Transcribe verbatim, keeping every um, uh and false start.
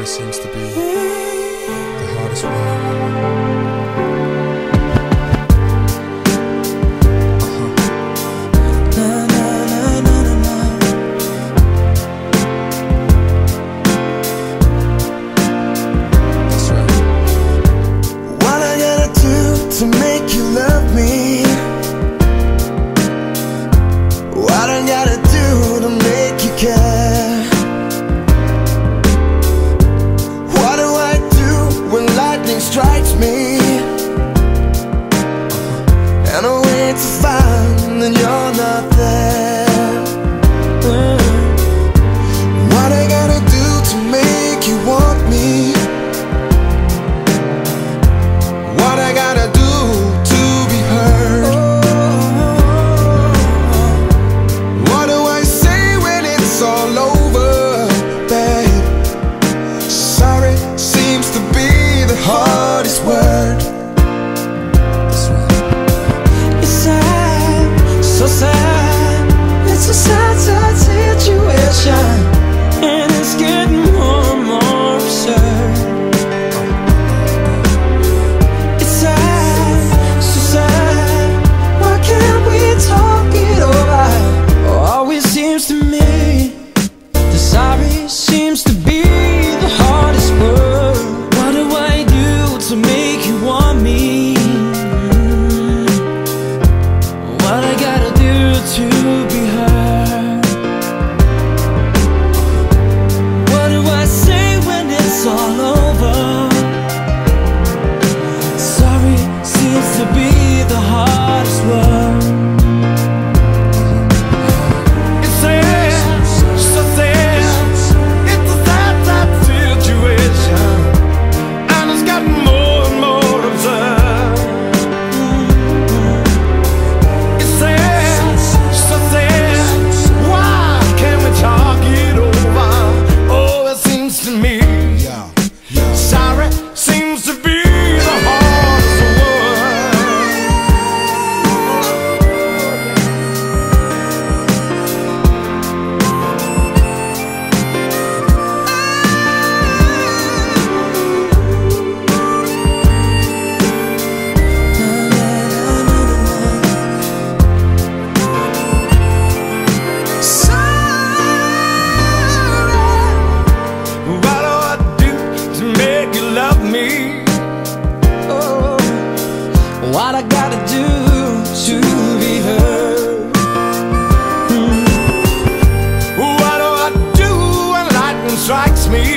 always seems to be the hardest word. To make you love me, what I gotta do to make you care? What do I do when lightning strikes me and I wait to find that you're not there? What I gotta do to make you want me? What I gotta do to be heard? What do I say when it's all over, babe? Sorry seems to be the hardest word. It's sad, so sad. It's a sad, sad situation, and it's getting more and more absurd. To me, the sorry seems to be the hardest word. What do I do to make you want me? What I gotta do to be heard? What do I say when it's all over? Sorry seems to be the hardest word. What I gotta do to be heard? Mm. What do I do when lightning strikes me